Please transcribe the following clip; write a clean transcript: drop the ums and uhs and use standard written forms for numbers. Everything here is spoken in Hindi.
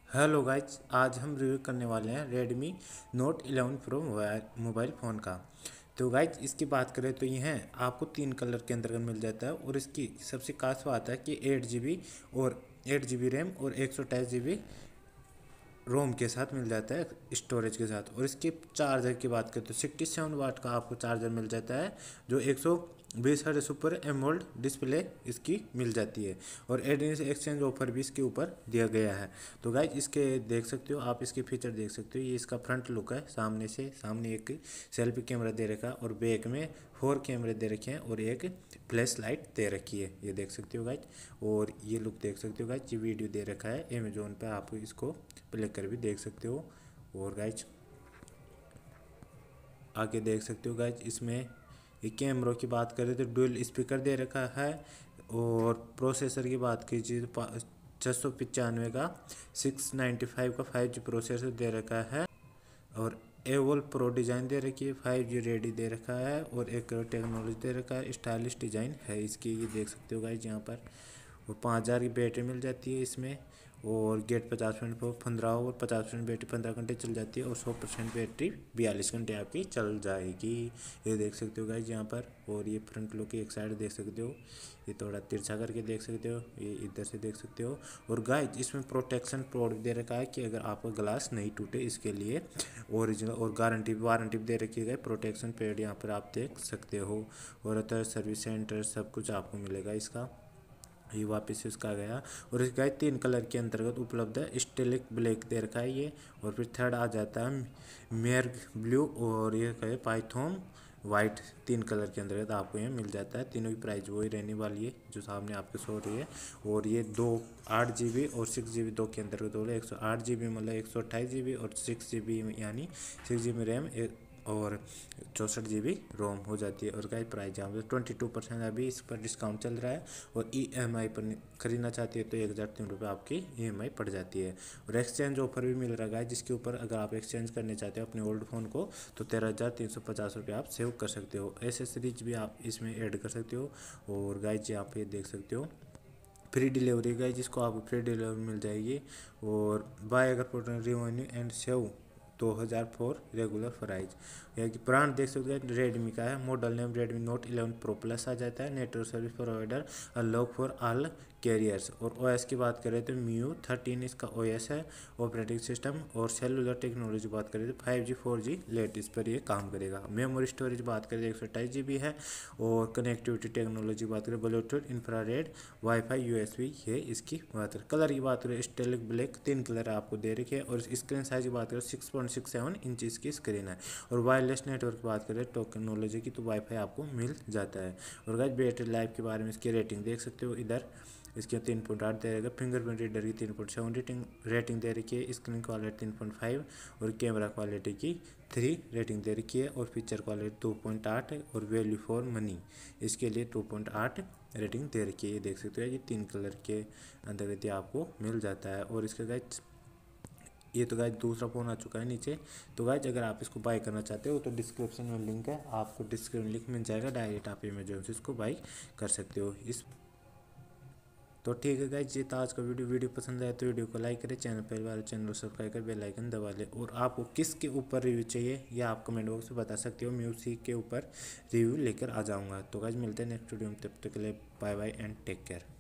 हेलो गाइज, आज हम रिव्यू करने वाले हैं Redmi Note 11 Pro mobile phone का। तो गाइज इसकी बात करें तो यह आपको 3 कलर के अंतर्गत मिल जाता है और इसकी सबसे खास बात है कि 8 GB रैम और 128 GB रोम के साथ मिल जाता है स्टोरेज के साथ। और इसके चार्जर की बात करें तो 67 वाट का आपको चार्जर मिल जाता है जो 120 हर्ट्ज सुपर एमोल्ड डिस्प्ले इसकी मिल जाती है। और एडवांस एक्सचेंज ऑफर भी इसके ऊपर दिया गया है। तो गाइज इसके देख सकते हो, आप इसके फीचर देख सकते हो। ये इसका फ्रंट लुक है, सामने एक सेल्फी कैमरा दे रखा है और बैक में 4 कैमरे दे रखे हैं और एक फ्लैश लाइट दे रखी है, ये देख सकते हो गाइज। और ये लुक देख सकते हो गाइज, ये वीडियो दे रखा है अमेजोन पे, आप इसको प्ले कर भी देख सकते हो। और गाइज आगे देख सकते हो गाइज, इसमें ये कैमरों की बात करें तो डुअल स्पीकर दे रखा है। और प्रोसेसर की बात कीजिए तो 695 का 695 का 5G प्रोसेसर दे रखा है। और एवोल प्रो डिज़ाइन दे रखी है, 5G रेडी दे रखा है और एक टेक्नोलॉजी दे रखा है, स्टाइलिश डिज़ाइन है इसकी, ये देख सकते हो गाइज यहाँ पर। और 5000 की बैटरी मिल जाती है इसमें। और गेट 50% पर 15 और 50% बैटरी 15 घंटे चल जाती है और 100% बैटरी 42 घंटे आपकी चल जाएगी, ये देख सकते हो गाइज यहाँ पर। और ये फ्रंट लुक की एक साइड देख सकते हो, ये थोड़ा तिरछा करके देख सकते हो, ये इधर से देख सकते हो। और गाइज इसमें प्रोटेक्शन प्रोडक्ट दे रखा है कि अगर आपका ग्लास नहीं टूटे इसके लिए ओरिजिनल और वारंटी भी दे रखी है। प्रोटेक्शन पेड यहाँ पर आप देख सकते हो। और अदर सर्विस सेंटर सब कुछ आपको मिलेगा इसका, ये वापस से उसका गया। और इसका 3 कलर के अंतर्गत उपलब्ध है, स्टेलिक ब्लैक दे रखा है ये। और फिर थर्ड आ जाता है मेर्ग ब्लू और ये कहे पाइथोन वाइट। 3 कलर के अंतर्गत आपको ये मिल जाता है। तीनों की प्राइस वही रहने वाली है जो सामने आपके शो रही है। और ये 8 GB और 6 GB दो के अंतर्गत हो रहा है। 108 GB मतलब 128 GB और 6 GB यानी 6 GB रैम और 64 GB रोम हो जाती है। और गाइस प्राइस यहाँ पर 22% अभी इस पर डिस्काउंट चल रहा है। और EMI पर खरीदना चाहती है तो 1003 रुपये आपकी EMI पड़ जाती है। और एक्सचेंज ऑफर भी मिल रहा है जिसके ऊपर अगर आप एक्सचेंज करने चाहते हो अपने ओल्ड फ़ोन को तो 13,350 रुपये आप सेव कर सकते हो। एसेसरीज भी आप इसमें ऐड कर सकते हो। और गाइज यहाँ पे देख सकते हो फ्री डिलीवरी गाइज, जिसको आपको फ्री डिलीवरी मिल जाएगी। और बाय अगर product revenue and save 2004 regular price. यह कि ब्रांड देख सकते हैं रेडमी का है, model name Redmi note 11 pro plus आ जाता है। Network service provider unlock for all carriers. और ओएस की बात करें तो MIUI 13 इसका OS है ऑपरेटिंग सिस्टम। और सेलुलर टेक्नोलॉजी बात करें तो 5G 4G लेटेस्ट पर ये काम करेगा। मेमोरी स्टोरेज बात करें तो 128 GB है। और कनेक्टिविटी टेक्नोलॉजी बात करें ब्लूटूथ इंफ्रारेड वाईफाई USB, ये इसकी बात करें। कलर की बात करें स्टेलिक ब्लैक, 3 कलर आपको दे रखे हैं। और स्क्रीन साइज की बात करें 6.67 इंच की स्क्रीन है। और वायरलेस नेटवर्क की बात करें टेक्नोलॉजी की तो वाईफाई आपको मिल जाता है। और गाइस बैटरी लाइफ के बारे में इसकी रेटिंग देख सकते हो इधर, इसके 3.8 दे रहेगा। फिंगरप्रिंट रीडर की 3.7 रेटिंग दे रखी है। स्क्रीन क्वालिटी 3.5 और कैमरा क्वालिटी की 3 रेटिंग दे रखी है। और फीचर क्वालिटी 2.8 है। और वैल्यू फॉर मनी इसके लिए 2.8 रेटिंग दे रखी है, ये देख सकते हो। ये 3 कलर के अंतर्गत आपको मिल जाता है। और इसका गाइज ये तो गाइज दूसरा फ़ोन आ चुका है नीचे। तो गाइज अगर आप इसको बाय करना चाहते हो तो डिस्क्रिप्शन में लिंक है, आपको डिस्क्रिप्शन लिंक मिल जाएगा, डायरेक्ट आप अमेजोन से इसको बाय कर सकते हो। इस तो ठीक है गाइज, ये था आज का वीडियो पसंद आया तो वीडियो को लाइक करें, चैनल पहले वाले चैनल को सब्सक्राइब कर बेल आइकन दबा लें। और आपको किसके ऊपर रिव्यू चाहिए या आप कमेंट बॉक्स में बता सकते हो, मैं उसी के ऊपर रिव्यू लेकर आ जाऊँगा। तो गाइज मिलते हैं नेक्स्ट वीडियो में, तब तक के लिए bye bye and take care.